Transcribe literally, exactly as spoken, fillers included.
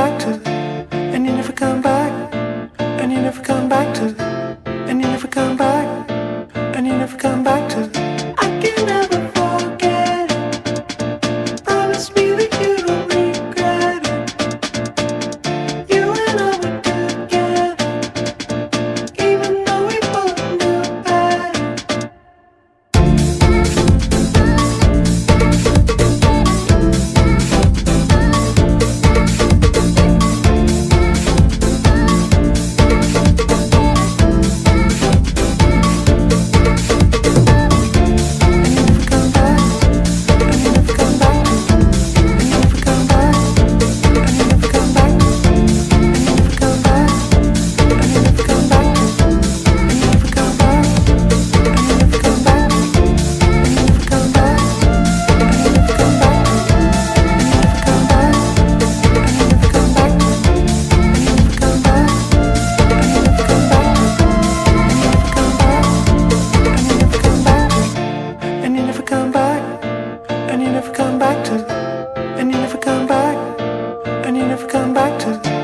back to, and you never come back, and you never come back to, and you never come back, and you never come back to. I can never forget it. Promise me that you don't regret it. You and I were together, even though we both knew better. And you never come back to, and you never come back, and you never come back to.